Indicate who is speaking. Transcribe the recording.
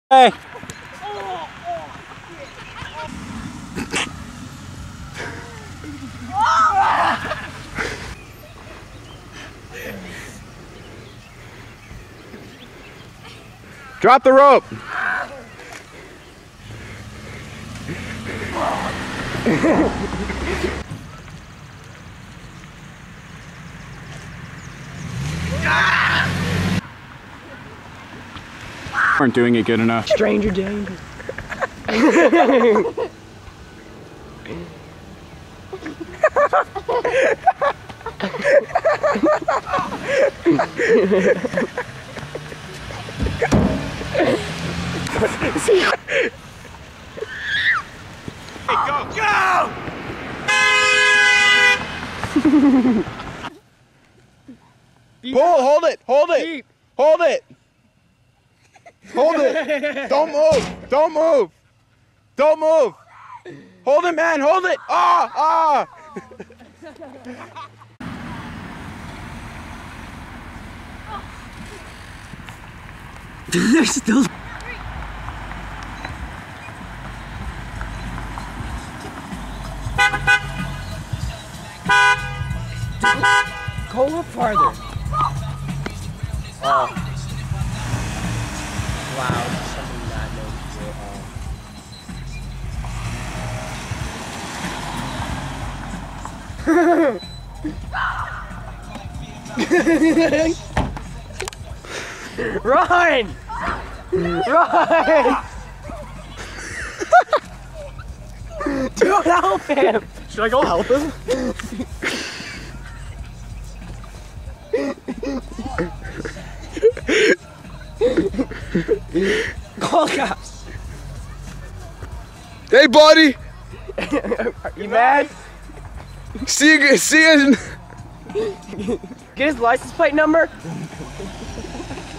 Speaker 1: Hey. Drop the rope. Aren't doing it good enough.
Speaker 2: Stranger danger.
Speaker 3: Go! Go!
Speaker 1: Pull, hold it, hold it, hold it. Hold it. Don't move. Don't move. Don't move. Hold it, man. Hold it. Ah, ah.
Speaker 2: They're still. Go a little farther. Oh. Wow, something not noticeable at all. Run! Run! Dude, help him!
Speaker 3: Should I go help him?
Speaker 2: Call cops!
Speaker 1: Hey, buddy.
Speaker 2: You mad?
Speaker 1: See you. See you.
Speaker 2: Get his license plate number?